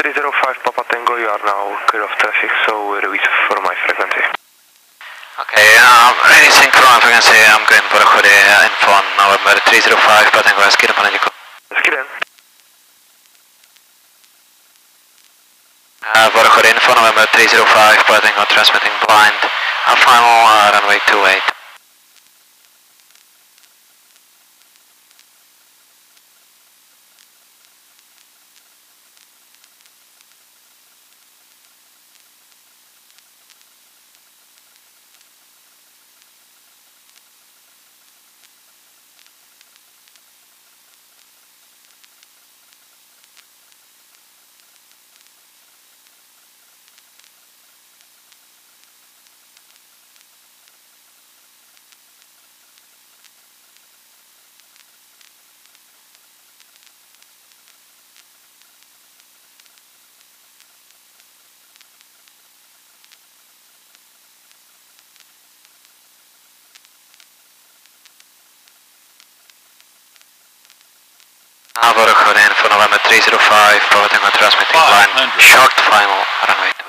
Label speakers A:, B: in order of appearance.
A: 305 Papa Tango, you are now clear of traffic, so release for my frequency.
B: Okay, releasing for my frequency, I'm going for a info on November 305 Papa Tango, skiden pane, děkuji.
A: Skiden.
B: Vorchod info November 305 Papa Tango, transmitting blind, final runway 28. Vorchod info November 305 Papa Tango, transmitting blind, short final runway